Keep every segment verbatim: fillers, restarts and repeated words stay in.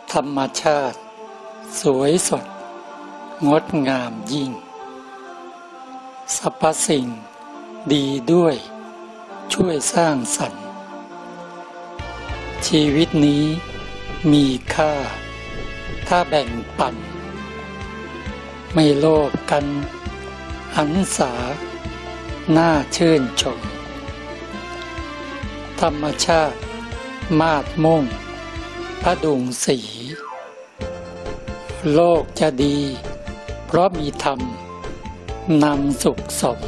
ธรรมชาติสวยสดงดงามยิ่งสรรพสิ่งดีด้วยช่วยสร้างสรรค์ชีวิตนี้มีค่าถ้าแบ่งปันไม่โลภกันหันษาน่าชื่นชมธรรมชาติมาดมุ่งพดุงศรีโลกจะดีเพราะมีธรรมนำสุขสม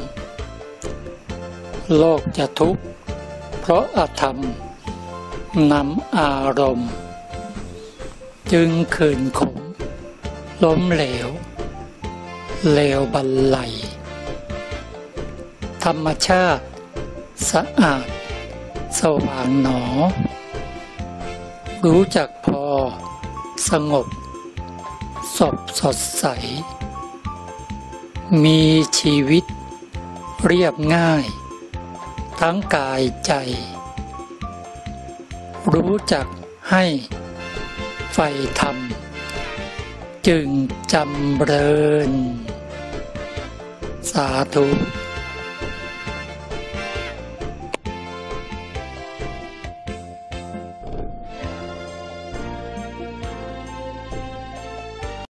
โลกจะทุกข์เพราะอธรรมนำอารมณ์จึงขืนขมล้มเหลวเลวบันไลธรรมชาติสะอาดสว่างหนอรู้จักพอสงบสดสดใสมีชีวิตเรียบง่ายทั้งกายใจรู้จักให้ใฝ่ธรรมจึงจำเริญสาธุ